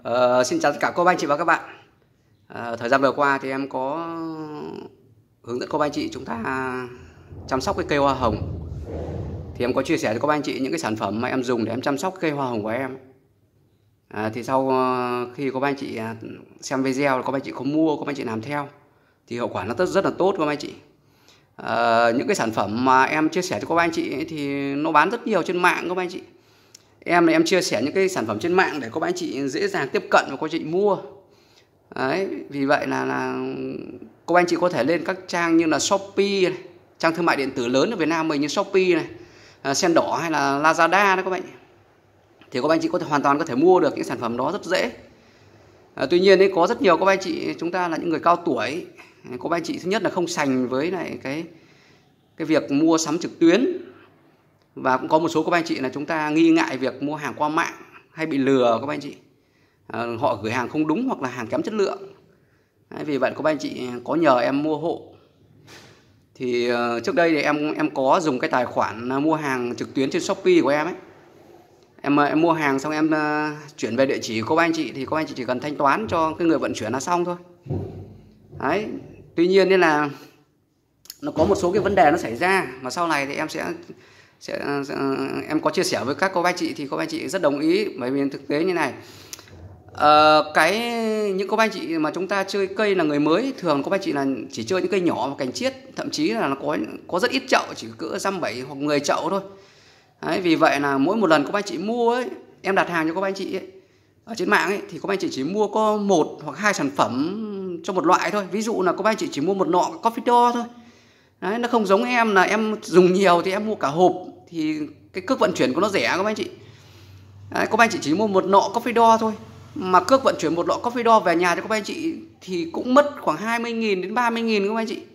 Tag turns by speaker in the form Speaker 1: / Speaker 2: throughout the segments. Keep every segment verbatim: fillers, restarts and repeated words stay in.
Speaker 1: Ờ, xin chào tất cả cô bác anh chị và các bạn. Ờ, thời gian vừa qua thì em có hướng dẫn cô bác anh chị chúng ta chăm sóc cái cây hoa hồng. Thì em có chia sẻ cho cô bác anh chị những cái sản phẩm mà em dùng để em chăm sóc cây hoa hồng của em. À, thì sau khi cô bác anh chị xem video, cô bác anh chị có mua, cô bác anh chị làm theo thì hiệu quả nó rất rất là tốt cô bác anh chị. À, những cái sản phẩm mà em chia sẻ cho cô bác anh chị ấy, thì nó bán rất nhiều trên mạng cô bác anh chị. Em này em chia sẻ những cái sản phẩm trên mạng để các bạn chị dễ dàng tiếp cận và các chị mua. Đấy, vì vậy là, là các anh chị có thể lên các trang như là Shopee này, trang thương mại điện tử lớn ở Việt Nam mình như Shopee này, à, Sen Đỏ hay là Lazada đó các bạn. Thì các anh chị có thể hoàn toàn có thể mua được những sản phẩm đó rất dễ. À, tuy nhiên ấy, có rất nhiều các anh chị chúng ta là những người cao tuổi, các anh chị thứ nhất là không sành với lại cái cái việc mua sắm trực tuyến. Và cũng có một số các anh chị là chúng ta nghi ngại việc mua hàng qua mạng hay bị lừa các anh chị. À, họ gửi hàng không đúng hoặc là hàng kém chất lượng. Đấy, vì vậy các anh chị có nhờ em mua hộ. Thì uh, trước đây thì em em có dùng cái tài khoản uh, mua hàng trực tuyến trên Shopee của em ấy. Em em mua hàng xong em uh, chuyển về địa chỉ của các anh chị thì các anh chị chỉ cần thanh toán cho cái người vận chuyển là xong thôi. Đấy, tuy nhiên nên là nó có một số cái vấn đề nó xảy ra mà sau này thì em sẽ Sẽ, em có chia sẻ với các cô bác chị thì cô bác chị rất đồng ý, bởi vì thực tế như này, à, cái những cô bác chị mà chúng ta chơi cây là người mới, thường cô bác chị là chỉ chơi những cây nhỏ và cành chiết, thậm chí là nó có có rất ít chậu, chỉ cỡ dăm bảy hoặc mười chậu thôi. Đấy, vì vậy là mỗi một lần cô bác chị mua ấy, em đặt hàng cho cô bác chị ấy, ở trên mạng ấy, thì cô bác chị chỉ mua có một hoặc hai sản phẩm cho một loại thôi. Ví dụ là cô bác chị chỉ mua một lọ coffee door thôi. Đấy, nó không giống em là em dùng nhiều thì em mua cả hộp thì cái cước vận chuyển của nó rẻ các anh chị. Đấy, các anh chị chỉ mua một lọ coffee door thôi mà cước vận chuyển một lọ coffee door về nhà cho các anh chị thì cũng mất khoảng hai mươi nghìn đến ba mươi nghìn các anh chị.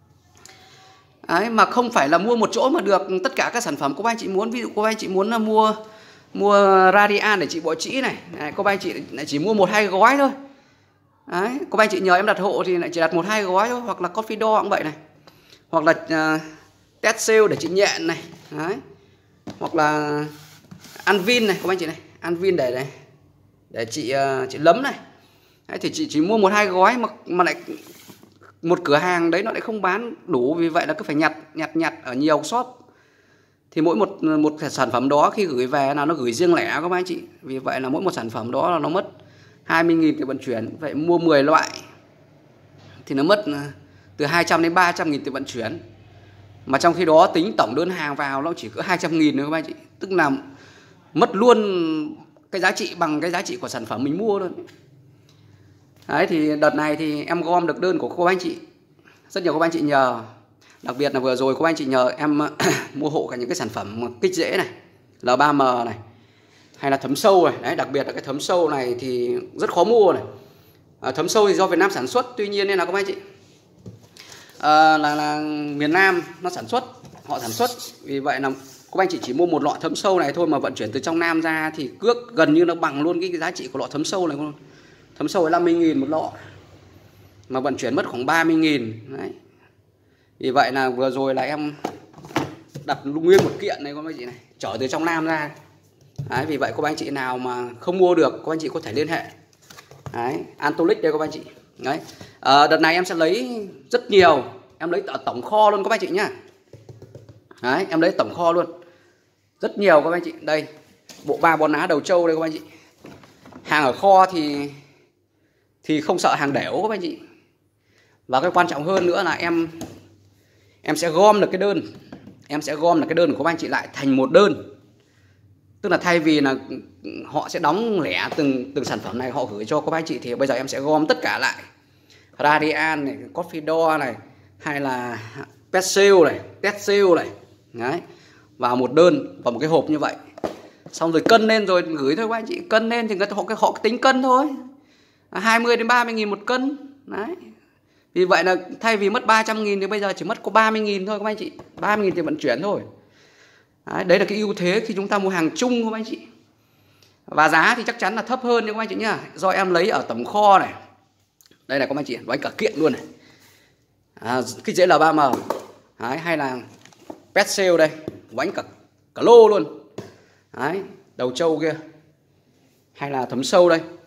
Speaker 1: Đấy, mà không phải là mua một chỗ mà được tất cả các sản phẩm các anh chị muốn. Ví dụ các anh chị muốn là mua mua Radian để trị bọ trĩ này, Đấy, các anh chị lại chỉ mua một hai gói thôi. Đấy, các anh chị nhờ em đặt hộ thì lại chỉ đặt một hai gói thôi, hoặc là coffee door cũng vậy này, hoặc là uh, test sale để trị nhện này. Đấy, hoặc là Anvin này các anh chị này, Anvin để này để chị uh, chị lấm này. Đấy, thì chị chỉ mua một hai gói mà mà lại một cửa hàng đấy nó lại không bán đủ, vì vậy là cứ phải nhặt nhặt nhặt ở nhiều shop. Thì mỗi một một sản phẩm đó khi gửi về là nó gửi riêng lẻ các anh chị, vì vậy là mỗi một sản phẩm đó là nó mất hai mươi nghìn tiền vận chuyển. Vậy mua mười loại thì nó mất từ hai trăm đến ba trăm nghìn tiền vận chuyển. Mà trong khi đó tính tổng đơn hàng vào nó chỉ có hai trăm nghìn thôi các anh chị. Tức là mất luôn cái giá trị bằng cái giá trị của sản phẩm mình mua luôn. Đấy, thì đợt này thì em gom được đơn của cô anh chị. Rất nhiều cô anh chị nhờ. Đặc biệt là vừa rồi cô anh chị nhờ em mua hộ cả những cái sản phẩm kích rễ này, L ba M này, hay là thấm sâu này. Đấy, đặc biệt là cái thấm sâu này thì rất khó mua này. À, thấm sâu thì do Việt Nam sản xuất, tuy nhiên nên là cô anh chị À, là, là miền Nam nó sản xuất, họ sản xuất, vì vậy là các anh chị chỉ mua một lọ thấm sâu này thôi mà vận chuyển từ trong Nam ra thì cước gần như nó bằng luôn cái, cái giá trị của lọ thấm sâu này luôn. Thấm sâu là năm mươi nghìn một lọ mà vận chuyển mất khoảng ba mươi nghìn. Đấy, vì vậy là vừa rồi là em đặt nguyên một kiện này các anh chị này, chở từ trong Nam ra. Đấy, vì vậy các anh chị nào mà không mua được các anh chị có thể liên hệ. Đấy, Antolic đây các anh chị. Đấy, à, đợt này em sẽ lấy rất nhiều, em lấy ở tổng kho luôn các anh chị nhá. Đấy, em lấy tổng kho luôn, rất nhiều các anh chị. Đây, bộ ba bón lá đầu trâu đây các anh chị. Hàng ở kho thì thì không sợ hàng đẻo các anh chị. Và cái quan trọng hơn nữa là em em sẽ gom được cái đơn, em sẽ gom được cái đơn của các anh chị lại thành một đơn. Tức là thay vì là họ sẽ đóng lẻ từng từng sản phẩm này họ gửi cho các anh chị, thì bây giờ em sẽ gom tất cả lại. Radian này, coffee door này, hay là pet sale này, test sale này. Đấy, vào một đơn, vào một cái hộp như vậy. Xong rồi cân lên rồi gửi thôi các anh chị. Cân lên thì người ta họ, họ tính cân thôi, hai mươi đến ba mươi nghìn một cân. Đấy, vì vậy là thay vì mất ba trăm nghìn thì bây giờ chỉ mất có ba mươi nghìn thôi các anh chị. Ba mươi nghìn tiền vận chuyển thôi. Đấy, đấy là cái ưu thế khi chúng ta mua hàng chung các anh chị. Và giá thì chắc chắn là thấp hơn các anh chị nhá, do em lấy ở tổng kho này. Đây là các anh chị, đánh cả kiện luôn này. À, kích rễ L ba M. Đấy, hay là pet sale đây, đánh cả cả lô luôn. Đấy, đầu trâu kia, hay là thấm sâu đây.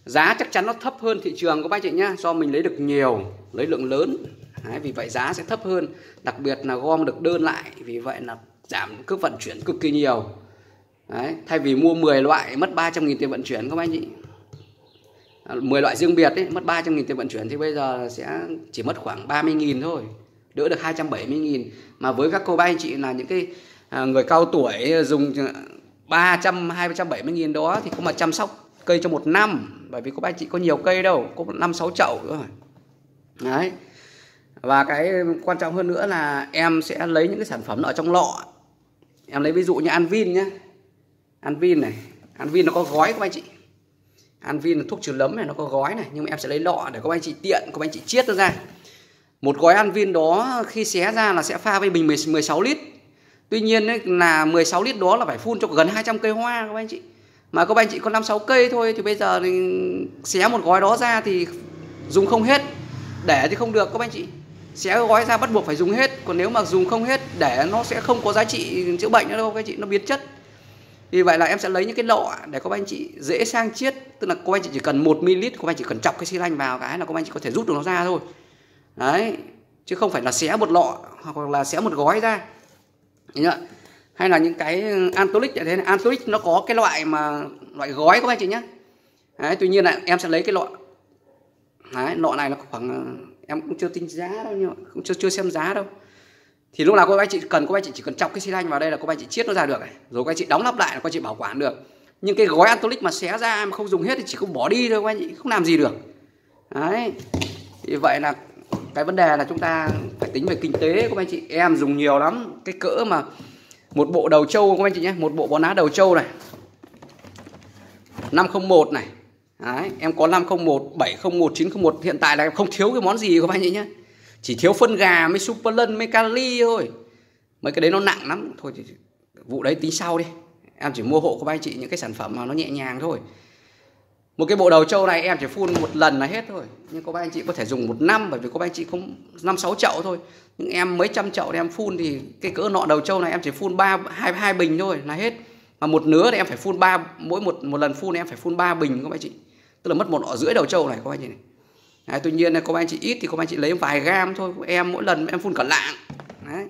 Speaker 1: Giá chắc chắn nó thấp hơn thị trường các bác chị nhá, do mình lấy được nhiều, lấy lượng lớn. Đấy, vì vậy giá sẽ thấp hơn, đặc biệt là gom được đơn lại, vì vậy là giảm cước vận chuyển cực kỳ nhiều. Đấy, thay vì mua mười loại mất ba trăm nghìn tiền vận chuyển các bác chị, mười loại riêng biệt ấy, mất ba trăm nghìn tiền vận chuyển thì bây giờ sẽ chỉ mất khoảng ba mươi nghìn thôi, đỡ được hai trăm bảy mươi nghìn. Mà với các cô bác anh chị là những cái người cao tuổi dùng ba trăm, hai trăm bảy mươi nghìn đó thì cũng mà chăm sóc cây cho một năm, bởi vì cô bác anh chị có nhiều cây đâu, có năm sáu chậu rồi. Đấy. Và cái quan trọng hơn nữa là em sẽ lấy những cái sản phẩm ở trong lọ. Em lấy ví dụ như Anvin nhé. Anvin này, Anvin nó có gói các anh chị. Anvin là thuốc trừ nấm này, nó có gói này, nhưng mà em sẽ lấy lọ để các anh chị tiện, các anh chị chiết nó ra. Một gói Anvin đó khi xé ra là sẽ pha với bình mười sáu lít. Tuy nhiên ấy, là mười sáu lít đó là phải phun cho gần hai trăm cây hoa các anh chị. Mà các anh chị có năm sáu cây thôi thì bây giờ thì xé một gói đó ra thì dùng không hết, để thì không được các anh chị. Xé gói ra bắt buộc phải dùng hết, còn nếu mà dùng không hết để nó sẽ không có giá trị chữa bệnh nữa đâu các anh chị, nó biến chất. Vì vậy là em sẽ lấy những cái lọ để các anh chị dễ sang chiết, tức là các anh chị chỉ cần một mi li lít, các anh chị cần chọc cái xi lanh vào cái là các anh chị có thể rút được nó ra thôi. Đấy, chứ không phải là xé một lọ hoặc là xé một gói ra. Nhớ? Hay là những cái Antolic như thế này, Antolic nó có cái loại mà loại gói các anh chị nhé. Đấy, tuy nhiên là em sẽ lấy cái lọ. Đấy, lọ này nó khoảng, em cũng chưa tính giá đâu, nhưng mà cũng chưa chưa xem giá đâu. Thì lúc nào các anh chị cần, các anh chị chỉ cần chọc cái xi lanh vào đây là các anh chị chiết nó ra được này, rồi các anh chị đóng nắp lại là các anh chị bảo quản được. Nhưng cái gói Antolic mà xé ra mà không dùng hết thì chỉ có bỏ đi thôi các anh chị, không làm gì được. Đấy, thì vậy là cái vấn đề là chúng ta phải tính về kinh tế các anh chị. Em dùng nhiều lắm, cái cỡ mà một bộ đầu trâu các anh chị nhé, một bộ bón lá đầu trâu này năm không một này. Đấy, em có năm không một, bảy không một, chín không một, hiện tại là em không thiếu cái món gì các anh chị nhé. Chỉ thiếu phân gà, mấy super lân, mấy kali thôi. Mấy cái đấy nó nặng lắm. Thôi thì vụ đấy tính sau đi. Em chỉ mua hộ của anh chị những cái sản phẩm mà nó nhẹ nhàng thôi. Một cái bộ đầu trâu này em chỉ phun một lần là hết thôi. Nhưng các anh chị có thể dùng một năm, bởi vì các anh chị không năm sáu chậu thôi. Nhưng em mấy trăm chậu thì em phun thì cái cỡ nọ đầu trâu này em chỉ phun ba hai hai bình thôi là hết. Mà một nứa thì em phải phun ba, mỗi một một lần phun em phải phun ba bình các anh chị. Tức là mất một nọ rưỡi đầu trâu này các anh chị này. Đấy, tuy nhiên là các anh chị ít thì các anh chị lấy vài gam thôi, em mỗi lần em phun cả lạng. Đấy.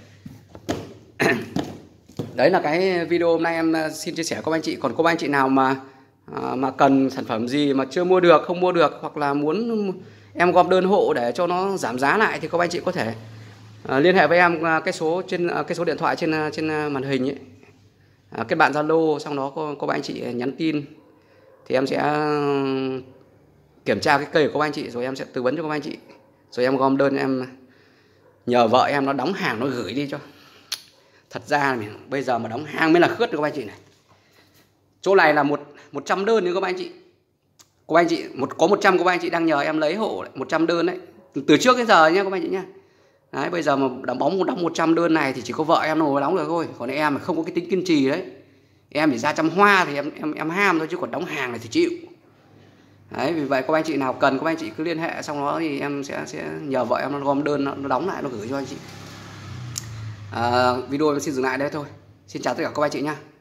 Speaker 1: Đấy là cái video hôm nay em xin chia sẻ với các anh chị. Còn các anh chị nào mà mà cần sản phẩm gì mà chưa mua được, không mua được, hoặc là muốn em gom đơn hộ để cho nó giảm giá lại thì các anh chị có thể uh, liên hệ với em cái số trên uh, cái số điện thoại trên trên màn hình ấy. Uh, kết bạn Zalo, xong đó có các anh chị nhắn tin thì em sẽ kiểm tra cái cây của các anh chị, rồi em sẽ tư vấn cho các anh chị, rồi em gom đơn, em nhờ vợ em nó đóng hàng, nó gửi đi cho. Thật ra bây giờ mà đóng hàng mới là khướt được các anh chị này. Chỗ này là một một trăm đơn nữa các anh chị. Các anh chị một có một trăm các anh chị đang nhờ em lấy hộ một trăm đơn đấy. Từ, từ trước đến giờ nhá các anh chị nhá. Đấy, bây giờ mà đóng bóng đóng một trăm đơn này thì chỉ có vợ em nó mới đóng được thôi. Còn em không có cái tính kiên trì đấy. Em chỉ ra trăm hoa thì em em em ham thôi, chứ còn đóng hàng này thì chịu. Đấy, vì vậy các anh chị nào cần các anh chị cứ liên hệ, xong đó thì em sẽ sẽ nhờ vợ em nó gom đơn, nó, nó đóng lại, nó gửi cho anh chị. À, video em xin dừng lại đây thôi. Xin chào tất cả các anh chị nhá.